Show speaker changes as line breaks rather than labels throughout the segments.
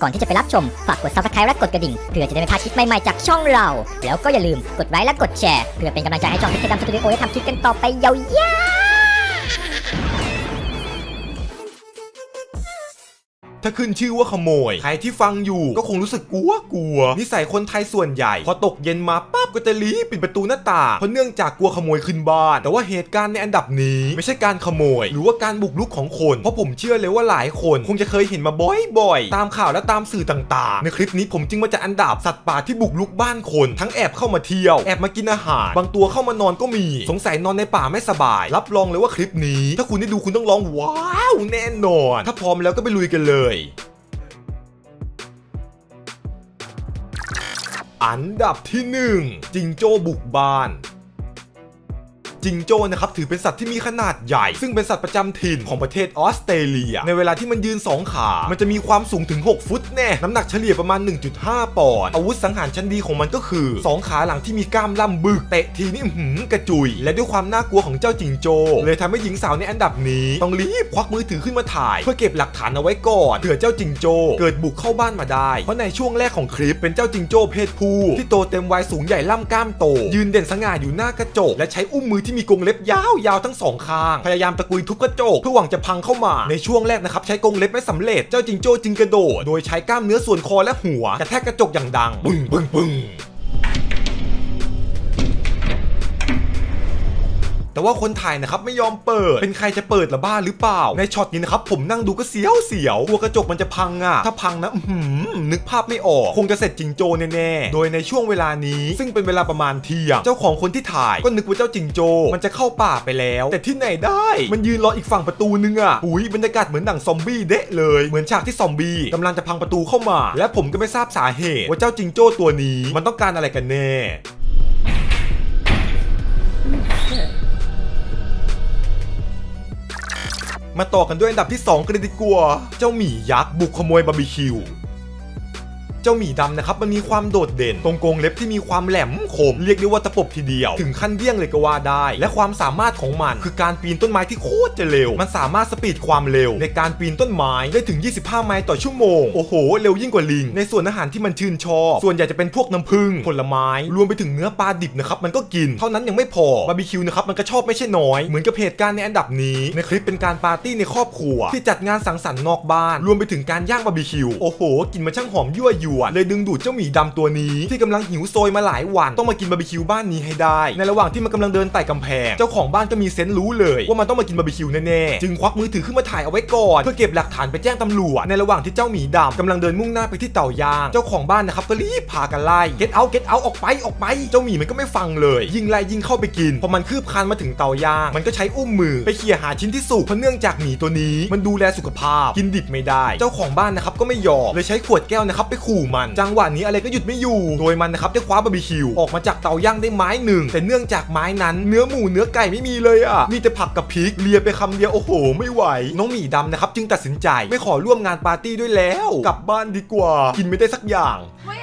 ก่อนที่จะไปรับชมฝากกด Subscribe และกดกระดิ่งเพื่อจะได้ไม่พลาดคลิปใหม่ๆจากช่องเราแล้วก็อย่าลืมกดไลค์และกดแชร์เพื่อเป็นกำลังใจให้ช่องพิกดำสตูดิโอได้ทำคลิปกันต่อไปยาว
ถ้าขึ้นชื่อว่าขโมยใครที่ฟังอยู่ก็คงรู้สึกกลัวนิสัยคนไทยส่วนใหญ่พอตกเย็นมาปั๊บก็จะรีบปิดประตูหน้าต่างเพราะเนื่องจากกลัวขโมยขึ้นบ้านแต่ว่าเหตุการณ์ในอันดับนี้ไม่ใช่การขโมยหรือว่าการบุกรุกของคนเพราะผมเชื่อเลยว่าหลายคนคงจะเคยเห็นมาบ่อยๆตามข่าวและตามสื่อต่างๆในคลิปนี้ผมจึงมาจะอันดับสัตว์ป่าที่บุกรุกบ้านคนทั้งแอบเข้ามาเที่ยวแอบมากินอาหารบางตัวเข้ามานอนก็มีสงสัยนอนในป่าไม่สบายรับรองเลยว่าคลิปนี้ถ้าคุณได้ดูคุณต้องร้องว้าวแน่นอนถ้าพร้อมแล้วก็ไปลุยกันเลยอันดับที่1จิงโจ้บุกบ้านจิงโจ้นะครับถือเป็นสัตว์ที่มีขนาดใหญ่ซึ่งเป็นสัตว์ประจำถิ่นของประเทศออสเตรเลียในเวลาที่มันยืน2ขามันจะมีความสูงถึง6ฟุตแน่น้ำหนักเฉลี่ยประมาณ 1.5 ปอนด์อาวุธสังหารชั้นดีของมันก็คือ2ขาหลังที่มีกล้ามล่ำบึกเตะทีนี่กระจุยและด้วยความน่ากลัวของเจ้าจิงโจ้เลยทำให้หญิงสาวในอันดับนี้ต้องรีบควักมือถือขึ้นมาถ่ายเพื่อเก็บหลักฐานเอาไว้ก่อนเผื่อเจ้าจิงโจ้เกิดบุกเข้าบ้านมาได้เพราะในช่วงแรกของคลิปเป็นเจ้าจิงโจ้เพศผู้ที่โตเต็มวัยสูงใหญ่ล่ำกล้ามโตยืนเด่นสง่าอยู่หน้ากระจกและใช้อุ้มมือที่มีกรงเล็บยาวทั้งสองข้างพยายามตะกุยทุบกระจกเพื่อหวังจะพังเข้ามาในช่วงแรกนะครับใช้กรงเล็บไม่สำเร็จเจ้าจิงโจ้จึงกระโดดโดยใช้กล้ามเนื้อส่วนคอและหัวกระแทกกระจกอย่างดังปึ้งแต่ว่าคนถ่ายนะครับไม่ยอมเปิดเป็นใครจะเปิดละบ้าหรือเปล่าในช็อตนี้นะครับผมนั่งดูก็เสียวกลัวกระจกมันจะพังอ่ะถ้าพังนะนึกภาพไม่ออกคงจะเสร็จจิงโจ้แน่ๆโดยในช่วงเวลานี้ซึ่งเป็นเวลาประมาณเที่ยงเจ้าของคนที่ถ่ายก็นึกว่าเจ้าจิงโจ้มันจะเข้าป่าไปแล้วแต่ที่ไหนได้มันยืนรออีกฝั่งประตูนึงอ่ะบรรยากาศเหมือนหนังซอมบี้เดะเลยเหมือนฉากที่ซอมบี้กำลังจะพังประตูเข้ามาและผมก็ไม่ทราบสาเหตุว่าเจ้าจิงโจ้ตัวนี้มันต้องการอะไรกันแน่มาต่อกันด้วยอันดับที่2กันเลยดีกว่าเจ้าหมียักษ์บุกขโมยบาร์บีคิวเจ้าหมีดำนะครับมันมีความโดดเด่นตรงกรงเล็บที่มีความแหลมคมเรียกได้ว่าตะปบทีเดียวถึงขั้นเดี้ยงเลยก็ว่าได้และความสามารถของมันคือการปีนต้นไม้ที่โคตรจะเร็วมันสามารถสปีดความเร็วในการปีนต้นไม้ได้ถึง25ไมล์ต่อชั่วโมงโอ้โหเร็วยิ่งกว่าลิงในส่วนอาหารที่มันชื่นชอบส่วนใหญ่จะเป็นพวกน้ำผึ้งผลไม้รวมไปถึงเนื้อปลาดิบนะครับมันก็กินเท่านั้นยังไม่พอบาร์บีคิวนะครับมันก็ชอบไม่ใช่น้อยเหมือนกับเหตุการณ์ในอันดับนี้ในคลิปเป็นการปาร์ตี้ในครอบครัวที่จัดงานสังสรรค์นอกบ้านรวมไปถึงการย่างบาร์บีคิวโอ้โหกลิ่นมันช่างหอมยั่วยวนเลยดึงดูดเจ้าหมีดำตัวนี้ที่กำลังหิวโซยมาหลายวันต้องมากินบาร์บีคิวบ้านนี้ให้ได้ในระหว่างที่มันกำลังเดินไต่กำแพงเจ้าของบ้านก็มีเซนส์รู้เลยว่ามันต้องมากินบาร์บีคิวแน่ๆจึงควักมือถือขึ้นมาถ่ายเอาไว้ก่อนเพื่อเก็บหลักฐานไปแจ้งตำรวจในระหว่างที่เจ้าหมีดำกำลังเดินมุ่งหน้าไปที่เตาย่างเจ้าของบ้านนะครับก็รีบพากันไล่ get out ออกไปเจ้าหมีมันก็ไม่ฟังเลยยิ่งไล่ยิ่งเข้าไปกินพอมันคืบคลานมาถึงเตาย่างมันก็ใช้อุ้มมือไปเขี่ยหาชิ้นที่สุกเพราะเนื่องจากหมีตัวนี้มันดูแลสุขภาพกินดิบไม่ได้เจ้าของบ้านนะครับก็ไม่ยอมเลยใช้ขวดแก้วนะครับไปขู่มันจังหวะนี้อะไรก็หยุดไม่อยู่โดยมันนะครับได้คว้าบาร์บีคิวออกมาจากเตาย่างได้ไม้หนึ่งแต่เนื่องจากไม้นั้นเนื้อหมูเนื้อไก่ไม่มีเลยอ่ะมีแต่ผักกับพริกเลียไปคำเดียวโอ้โหไม่ไหวน้องหมีดำนะครับจึงตัดสินใจไม่ขอร่วมงานปาร์ตี้ด้วยแล้วกลับบ้านดีกว่ากินไม่ได้สักอย่าง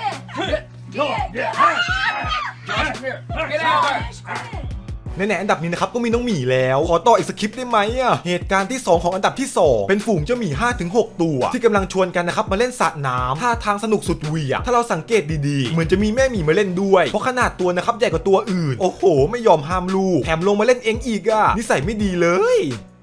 ในอันดับนี้นะครับก็มีน้องหมีแล้วขอต่ออีกสคริปต์ได้ไหมอ่ะเหตุการณ์ที่2ของอันดับที่2เป็นฝูงเจ้าหมี 5-6 ตัวที่กำลังชวนกันนะครับมาเล่นสระน้ำท่าทางสนุกสุดเหวี่ยงถ้าเราสังเกตดีๆเหมือนจะมีแม่หมีมาเล่นด้วยเพราะขนาดตัวนะครับใหญ่กว่าตัวอื่นโอ้โหไม่ยอมห้ามลูกแถมลงมาเล่นเองอีกอ่ะนิสัยไม่ดีเลย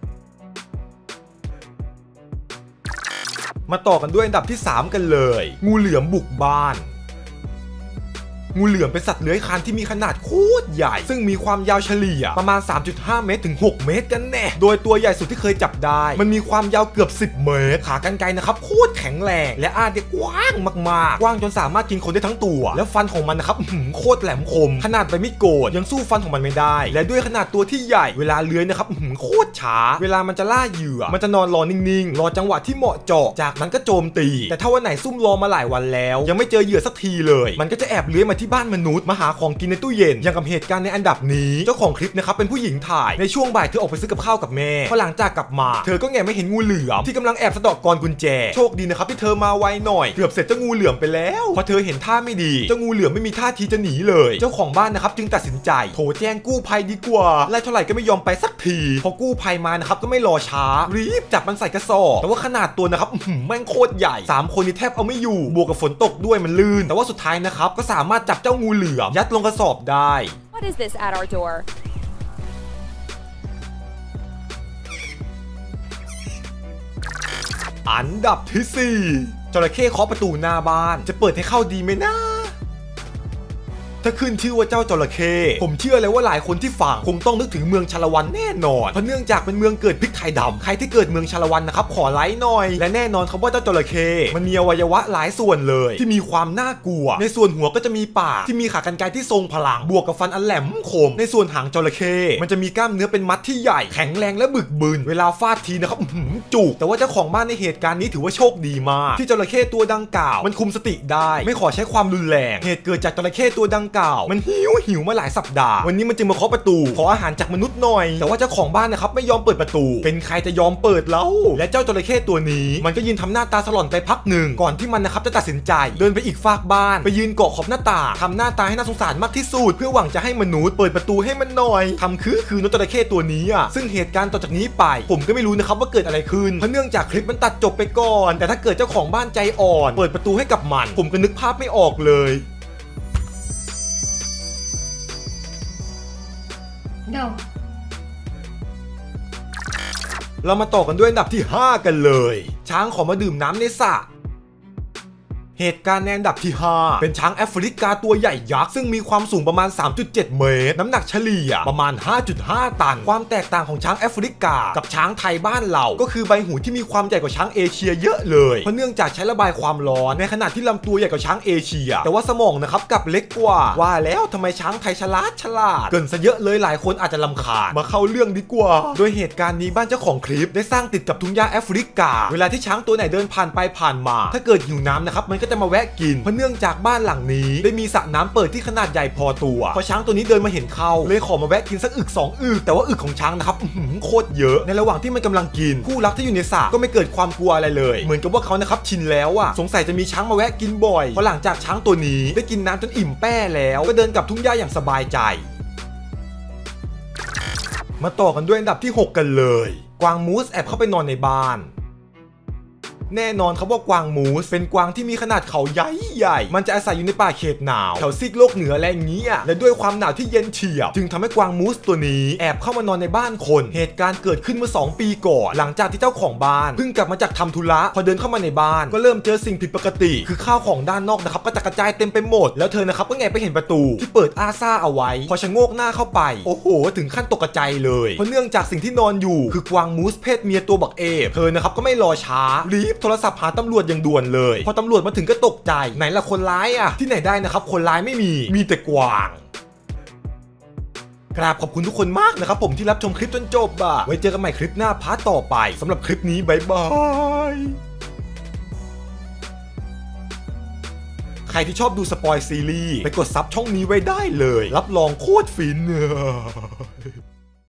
มาต่อกันด้วยอันดับที่3กันเลยงูเหลือมบุกบ้านงูเหลือมเป็นสัตว์เลื้อยคลานที่มีขนาดโคตรใหญ่ซึ่งมีความยาวเฉลี่ยประมาณ 3.5 เมตรถึง 6 เมตรกันแน่โดยตัวใหญ่สุดที่เคยจับได้มันมีความยาวเกือบ10 เมตรขากรรไกรนะครับโคตรแข็งแรงและอ้าได้กว้างมากๆกว้างจนสามารถกินคนได้ทั้งตัวแล้วฟันของมันนะครับโคตรแหลมคมขนาดใบมีดโกนยังสู้ฟันของมันไม่ได้และด้วยขนาดตัวที่ใหญ่เวลาเลื้อยนะครับโคตรช้าเวลามันจะล่าเหยื่อมันจะนอนรอนิ่งๆรอจังหวะที่เหมาะเจาะจากนั้นก็โจมตีแต่ถ้าวันไหนซุ่มรอมาหลายวันแล้วยังไม่เจอเหยื่อสักทีเลยมันก็จะแอบเลื้อยมาที่ที่บ้านมนุษย์มาหาของกินในตู้เย็นอย่างกับเหตุการณ์ในอันดับนี้เจ้าของคลิปนะครับเป็นผู้หญิงถ่ายในช่วงบ่ายเธอออกไปซื้อกับข้าวกับแม่พอหลังจากกลับมาเธอก็แงไม่เห็นงูเหลือมที่กำลังแอบสะเดาะกรกุญแจโชคดีนะครับที่เธอมาไวหน่อยเกือบเสร็จเจ้างูเหลือมไปแล้วพอเธอเห็นท่าไม่ดีเจ้างูเหลือมไม่มีท่าทีจะหนีเลยเจ้าของบ้านนะครับจึงตัดสินใจโทรแจ้งกู้ภัยดีกว่าไล่เท่าไหร่ก็ไม่ยอมไปสักทีพอกู้ภัยมานะครับก็ไม่รอช้ารีบจับมันใส่กระสอบแต่ว่าขนาดตัวนะครับแม่งโคตรใหญ่3คนนี่แทบเอาไม่อยู่บวกกับฝนตกด้วยมันลื่นแต่ว่าสุดท้ายนะครับก็สามารถจับเจ้างูเหลือมยัดลงกระสอบได้
What is this at our door?
อันดับที่4จระเข้เคาะประตูหน้าบ้านจะเปิดให้เข้าดีไหมนะถ้าขึ้นชื่อว่าเจ้าจระเข้ผมเชื่อเลยว่าหลายคนที่ฟังคงต้องนึกถึงเมืองชาละวันแน่นอนเพราะเนื่องจากเป็นเมืองเกิดพริกไทยดำใครที่เกิดเมืองชาละวันนะครับขอไลค์หน่อยและแน่นอนครับว่าเจ้าจระเข้มันมีอวัยวะหลายส่วนเลยที่มีความน่ากลัวในส่วนหัวก็จะมีปากที่มีขากรรไกรที่ทรงพลังบวกกับฟันอันแหลมคมในส่วนหางจระเข้มันจะมีกล้ามเนื้อเป็นมัดที่ใหญ่แข็งแรงและบึกบึนเวลาฟาดทีนะครับจุกแต่ว่าเจ้าของบ้านในเหตุการณ์นี้ถือว่าโชคดีมากที่จระเข้ตัวดังกล่าวมันคุมสติได้ไม่ขอใช้ความรุนแรงเหตุเกิดจากจระเข้ตัวดังกล่าวมันหิวมาหลายสัปดาห์วันนี้มันจึงมาเคาะประตูขออาหารจากมนุษย์หน่อยแต่ว่าเจ้าของบ้านนะครับไม่ยอมเปิดประตูเป็นใครจะยอมเปิดเล่าและเจ้าจระเข้ตัวนี้มันก็ยืนทำหน้าตาสลอนไปพักหนึ่งก่อนที่มันนะครับจะตัดสินใจเดินไปอีกฟากบ้านไปยืนเกาะขอบหน้าต่างทำหน้าตาให้น่าสงสารมากที่สุดเพื่อหวังจะให้มนุษย์เปิดประตูให้มันหน่อยทำคือนกจระเข้ตัวนี้ซึ่งเหตุการณ์ต่อจากนี้ไปผมก็ไม่รู้นะครับว่าเกิดอะไรขึ้นเพราะเนื่องจากคลิปมันตัดจบไปก่อนแต่ถ้าเกิดเจ้าของบ้านใจอ่อนเปิดประตูให้กับมันผมก็นึกภาพไม่ออกเลย
No.
เรามาต่อกันด้วยอันดับที่5กันเลยช้างขอมาดื่มน้ำในสระเหตุการณ์ในอันดับที่5เป็นช้างแอฟริกาตัวใหญ่ยักษ์ซึ่งมีความสูงประมาณ 3.7 เมตรน้ำหนักเฉลี่ยประมาณ 5.5 ตันความแตกต่างของช้างแอฟริกากับช้างไทยบ้านเราก็คือใบหูที่มีความใหญ่กว่าช้างเอเชียเยอะเลยเพราะเนื่องจากใช้ระบายความร้อนในขณะที่ลำตัวใหญ่กว่าช้างเอเชียแต่ว่าสมองนะครับกลับเล็กกว่าแล้วทำไมช้างไทยฉลาดเกินซะเยอะเลยหลายคนอาจจะรำคาญมาเข้าเรื่องดีกว่าโดยเหตุการณ์นี้บ้านเจ้าของคลิปได้สร้างติดกับทุ่งหญ้าแอฟริกาเวลาที่ช้างตัวไหนเดินผ่านไปผ่านมาถ้าเกิดหิวน้ำนะครับมันก็จะมาแวะกินเพราะเนื่องจากบ้านหลังนี้ได้มีสระน้ำเปิดที่ขนาดใหญ่พอตัวพอช้างตัวนี้เดินมาเห็นเข้าเลยขอมาแวะกินสักอึก2อึกแต่ว่าอึกของช้างนะครับโคตรเยอะในระหว่างที่มันกำลังกินคู่รักที่อยู่ในสระก็ไม่เกิดความกลัวอะไรเลยเหมือนกับว่าเขานะครับชินแล้วสงสัยจะมีช้างมาแวะกินบ่อยพอหลังจากช้างตัวนี้ได้กินน้ำจนอิ่มแป้แล้วก็เดินกลับทุ่งหญ้าอย่างสบายใจมาต่อกันด้วยอันดับที่6กันเลยกวางมูสแอบเข้าไปนอนในบ้านแน่นอนครับว่ากวางมูสเป็นกวางที่มีขนาดเขาใหญ่มันจะอาศัยอยู่ในป่าเขตหนาวแถวซีกโลกเหนืออะไรอย่างเงี้ยและด้วยความหนาวที่เย็นเฉียบจึงทำให้กวางมูสตัวนี้แอบเข้ามานอนในบ้านคนเหตุการณ์เกิดขึ้นเมื่อ2 ปีก่อนหลังจากที่เจ้าของบ้านเพิ่งกลับมาจากทำธุระพอเดินเข้ามาในบ้านก็เริ่มเจอสิ่งผิดปกติคือข้าวของด้านนอกนะครับก็กระจายเต็มไปหมดแล้วเธอนะครับก็แงไปเห็นประตูที่เปิดอ้าซ่าเอาไว้พอชะโงกหน้าเข้าไปโอ้โหถึงขั้นตกใจเลยเพราะเนื่องจากสิ่งที่นอนอยู่คือกวางมูสเพศเมียตัวบักเอฟเธอนะครับก็ไม่รอช้ารีบโทรศัพท์หาตำรวจอย่างด่วนเลยพอตำรวจมาถึงก็ตกใจไหนล่ะคนร้ายที่ไหนได้นะครับคนร้ายไม่มีแต่กวางกราบขอบคุณทุกคนมากนะครับผมที่รับชมคลิปจนจบไว้เจอกันใหม่คลิปหน้าพาร์ทต่อไปสำหรับคลิปนี้บ๊ายบายใครที่ชอบดูสปอยซีรีส์ไปกดซับช่องนี้ไว้ได้เลยรับรองโคตรฟิน